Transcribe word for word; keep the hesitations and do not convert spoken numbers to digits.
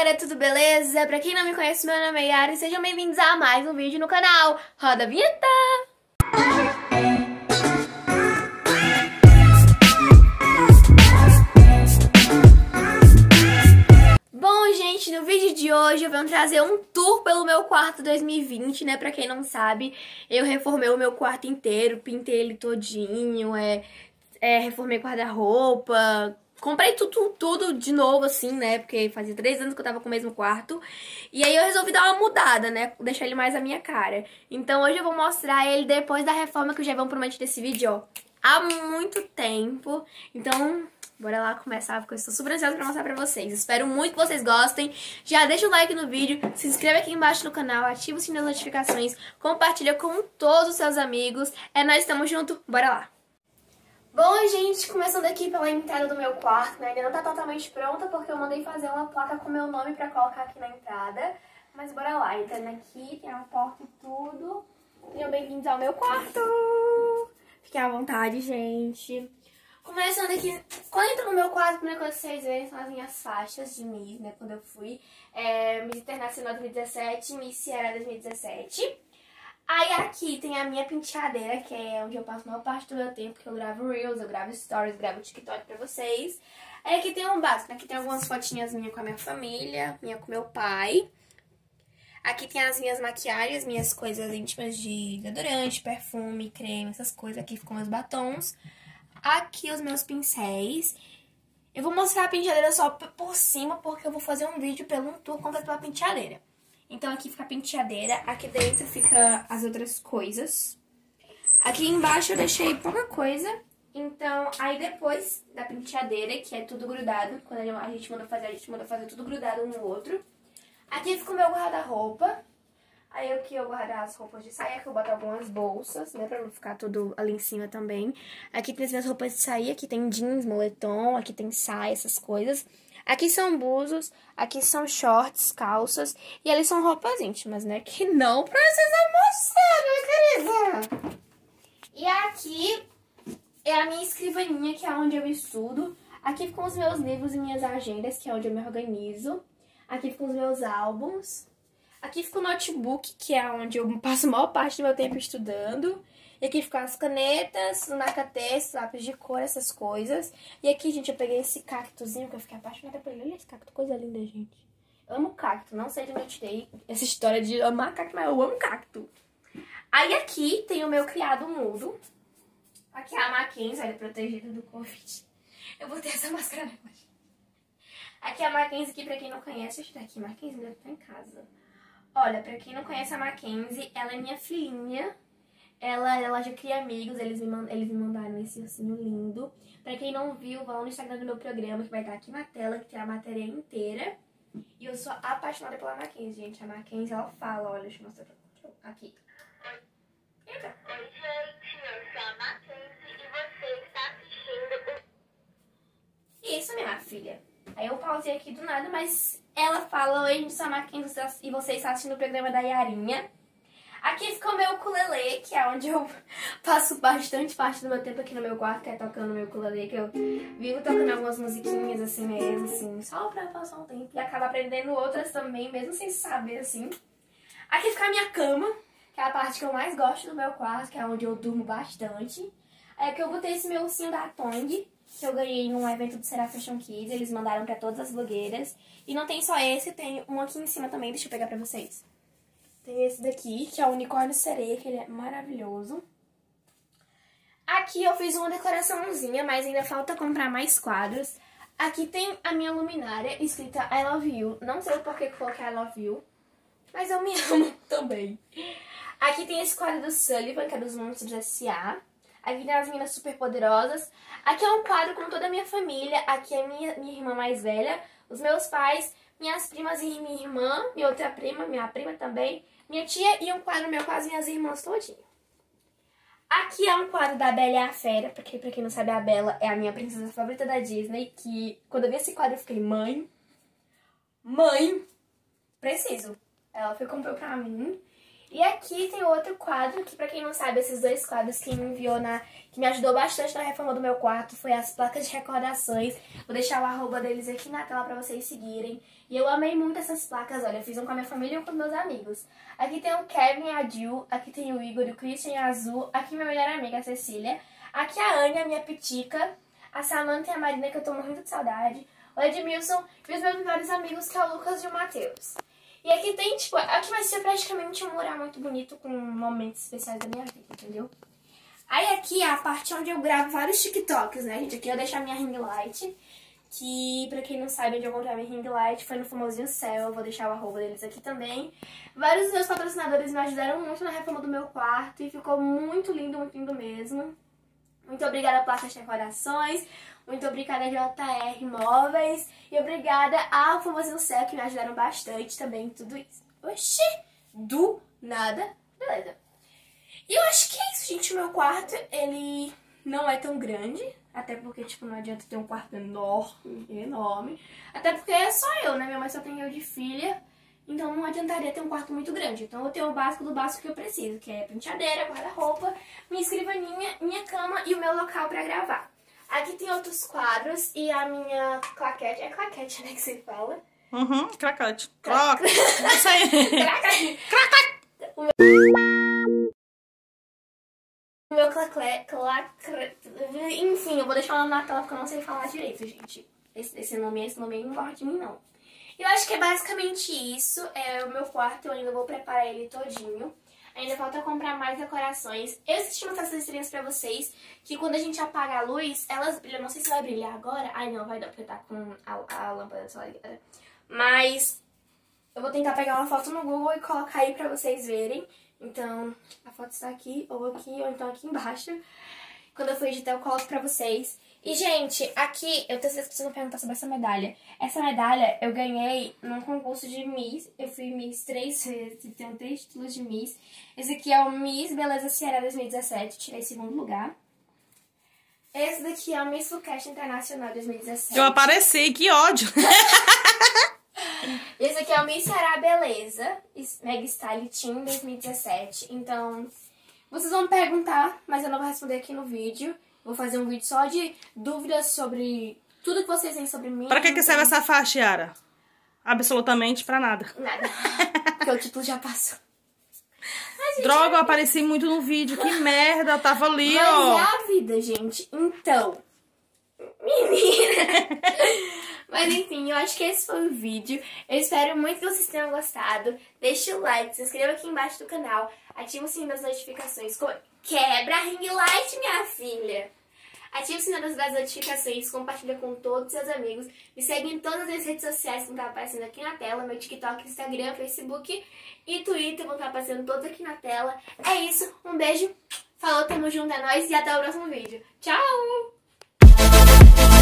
galera, tudo beleza? Pra quem não me conhece, meu nome é Yara e sejam bem-vindos a mais um vídeo no canal. Roda a vinheta! Bom, gente, no vídeo de hoje eu venho trazer um tour pelo meu quarto dois mil e vinte, né? Pra quem não sabe, eu reformei o meu quarto inteiro, pintei ele todinho, é, é, reformei guarda-roupa... Comprei tudo, tudo de novo, assim, né? Porque fazia três anos que eu tava com o mesmo quarto. E aí eu resolvi dar uma mudada, né? Deixar ele mais a minha cara. Então hoje eu vou mostrar ele depois da reforma que eu já vão prometido desse vídeo, ó. Há muito tempo. Então, bora lá começar, porque eu estou super ansiosa pra mostrar pra vocês. Espero muito que vocês gostem. Já deixa o like no vídeo, se inscreve aqui embaixo no canal, ativa o sininho das notificações, compartilha com todos os seus amigos. É nós, estamos juntos, bora lá! Bom, gente, começando aqui pela entrada do meu quarto, né? Ainda não tá totalmente pronta porque eu mandei fazer uma placa com meu nome pra colocar aqui na entrada. Mas bora lá, entrando aqui, tem a porta e tudo. Sejam bem-vindos ao meu quarto! Fiquem à vontade, gente. Começando aqui, quando eu entro no meu quarto, a primeira coisa que vocês verem são as minhas faixas de Miss, né? Quando eu fui é, Miss Internacional dois mil e dezessete, Miss Ceará dois mil e dezessete. Aí aqui tem a minha penteadeira, que é onde eu passo a maior parte do meu tempo, que eu gravo Reels, eu gravo Stories, gravo TikTok pra vocês. Aí aqui tem um básico, aqui tem algumas fotinhas minhas com a minha família, minha com meu pai. Aqui tem as minhas maquiagens, minhas coisas íntimas de desodorante, perfume, creme, essas coisas. Aqui ficam meus batons. Aqui os meus pincéis. Eu vou mostrar a penteadeira só por cima, porque eu vou fazer um vídeo pelo um tour completo pela penteadeira. Então aqui fica a penteadeira, aqui dentro fica as outras coisas. Aqui embaixo eu deixei pouca coisa. Então, aí depois da penteadeira, que é tudo grudado, quando a gente manda fazer, a gente manda fazer tudo grudado um no outro. Aqui fica o meu guarda-roupa. Aí aqui eu guardo as roupas de saia, que eu boto algumas bolsas, né, pra não ficar tudo ali em cima também. Aqui tem as minhas roupas de saia, aqui tem jeans, moletom, aqui tem saia, essas coisas. Aqui são buzos, aqui são shorts, calças, e ali são roupas íntimas, né? Que não precisa mostrar, minha querida! E aqui é a minha escrivaninha, que é onde eu estudo. Aqui ficam os meus livros e minhas agendas, que é onde eu me organizo. Aqui ficam os meus álbuns. Aqui fica o notebook, que é onde eu passo a maior parte do meu tempo estudando. E aqui ficam as canetas, o marca-texto, lápis de cor, essas coisas. E aqui, gente, eu peguei esse cactozinho que eu fiquei apaixonada por ele. Olha esse cacto, coisa linda, gente. Eu amo cacto, não sei de onde eu tirei essa história de amar cacto, mas eu amo cacto. Aí aqui tem o meu criado mudo. Aqui é a Mackenzie, olha, protegida do Covid. Eu botei essa máscara hoje. Aqui é a Mackenzie, que pra quem não conhece, deixa eu aqui, Mackenzie deve estar em casa. Olha, pra quem não conhece a Mackenzie, ela é minha filhinha. Ela, ela já cria amigos, eles me, eles me mandaram esse ursinho lindo. Pra quem não viu, vão no Instagram do meu programa, que vai estar aqui na tela, que tem a matéria inteira. E eu sou apaixonada pela Mackenzie, gente. A Mackenzie, ela fala, olha, deixa eu mostrar pra vocês. Aqui. Entra. Oi, gente, eu sou a Mackenzie e você está assistindo o... Isso, minha filha. Aí eu pausei aqui do nada, mas ela fala, oi, eu sou a Mackenzie e você está assistindo o programa da Yarinha. Aqui fica o meu ukulele, que é onde eu passo bastante parte do meu tempo aqui no meu quarto, que é tocando meu ukulele, que eu vivo tocando algumas musiquinhas assim mesmo, assim, só pra passar um tempo. E acabo aprendendo outras também, mesmo sem saber, assim. Aqui fica a minha cama, que é a parte que eu mais gosto do meu quarto, que é onde eu durmo bastante. Aí aqui eu botei esse meu ursinho da Tong, que eu ganhei num evento do Será Fashion Kids, eles mandaram pra todas as blogueiras. E não tem só esse, tem um aqui em cima também, deixa eu pegar pra vocês. Tem esse daqui, que é o unicórnio sereia, que ele é maravilhoso. Aqui eu fiz uma decoraçãozinha, mas ainda falta comprar mais quadros. Aqui tem a minha luminária, escrita I love you. Não sei por que coloquei I love you, mas eu me amo também. Aqui tem esse quadro do Sullivan, que é dos Monstros S A Aqui tem as meninas super poderosas. Aqui é um quadro com toda a minha família. Aqui é minha, minha irmã mais velha, os meus pais, minhas primas e minha irmã, minha outra prima, minha prima também, minha tia e um quadro meu com as minhas irmãs todinho. Aqui é um quadro da Bela e a Fera, porque pra quem não sabe, a Bela é a minha princesa favorita da Disney, que quando eu vi esse quadro eu fiquei, mãe, mãe, preciso. Ela foi e comprou pra mim. E aqui tem outro quadro, que pra quem não sabe, esses dois quadros que me enviou na... que me ajudou bastante na reforma do meu quarto foi as placas de recordações. Vou deixar o arroba deles aqui na tela pra vocês seguirem. E eu amei muito essas placas, olha, eu fiz um com a minha família e um com meus amigos. Aqui tem o Kevin e a Jill, aqui tem o Igor, o Christian e a Azul, aqui minha melhor amiga, a Cecília. Aqui a Anya, minha pitica, a Samantha e a Marina, que eu tô morrendo de saudade. O Edmilson e os meus melhores amigos, que é o Lucas e o Matheus. E aqui tem, tipo, aqui vai ser praticamente um mural muito bonito com momentos especiais da minha vida, entendeu? Aí aqui é a parte onde eu gravo vários TikToks, né, gente? Aqui eu deixo a minha ring light, que pra quem não sabe onde eu comprei a minha ring light foi no famosinho Céu, eu vou deixar o arroba deles aqui também. Vários dos meus patrocinadores me ajudaram muito na reforma do meu quarto e ficou muito lindo, muito lindo mesmo. Muito obrigada, Placas de Recordações. Muito obrigada, J R Móveis. E obrigada ao famosinho Céu, que me ajudaram bastante também em tudo isso. Oxi! Do nada. Beleza. E eu acho que é isso, gente. O meu quarto, ele não é tão grande. Até porque, tipo, não adianta ter um quarto enorme, enorme. Até porque é só eu, né? Minha mãe só tem eu de filha. Então não adiantaria ter um quarto muito grande. Então eu tenho o básico do básico que eu preciso, que é penteadeira, guarda-roupa, minha escrivaninha, minha cama e o meu local pra gravar. Aqui tem outros quadros e a minha claquete. É claquete, né, que você fala? Uhum, claquete. Croc. Não sei. Claquete. O meu... O meu claquete... Clac... Enfim, eu vou deixar o nome na tela porque eu não sei falar direito, gente. Esse, esse nome, esse nome aí não morre de mim, não. Eu acho que é basicamente isso. É o meu quarto, eu ainda vou preparar ele todinho. Ainda falta comprar mais decorações. Eu assisti uma dessas estrelas pra vocês, que quando a gente apaga a luz, elas brilham. Não sei se vai brilhar agora. Ai, não, vai dar, porque tá com a, a lâmpada do celular ligada. Mas eu vou tentar pegar uma foto no Google e colocar aí pra vocês verem. Então, a foto está aqui, ou aqui, ou então aqui embaixo. Quando eu for editar, eu coloco pra vocês. E, gente, aqui, eu tenho certeza que vocês vão perguntar sobre essa medalha. Essa medalha eu ganhei num concurso de Miss. Eu fui Miss três vezes e tenho três títulos de Miss. Esse aqui é o Miss Beleza Ceará dois mil e dezessete, tirei segundo lugar. Esse daqui é o Miss Foodcast Internacional dois mil e dezessete. Eu apareci, que ódio! Esse aqui é o Miss Ceará Beleza, Mega Style Team dois mil e dezessete. Então, vocês vão me perguntar, mas eu não vou responder aqui no vídeo. Vou fazer um vídeo só de dúvidas sobre tudo que vocês têm sobre mim. Pra que que serve essa faixa, Yara? Absolutamente pra nada. Nada. Porque o título já passou. Mas, Droga, eu apareci muito no vídeo. Que merda, eu tava ali, Mas ó. é a vida, gente. Então, menina. Mas enfim, eu acho que esse foi o vídeo. Eu espero muito que vocês tenham gostado. Deixe o like, se inscreva aqui embaixo do canal. Ative o sininho das notificações. Quebra a ring light, minha filha. Ative o sininho das notificações, compartilha com todos os seus amigos. Me segue em todas as redes sociais que vão estar aparecendo aqui na tela. Meu TikTok, Instagram, Facebook e Twitter vão estar aparecendo todos aqui na tela. É isso, um beijo, falou, tamo junto, é nóis e até o próximo vídeo. Tchau!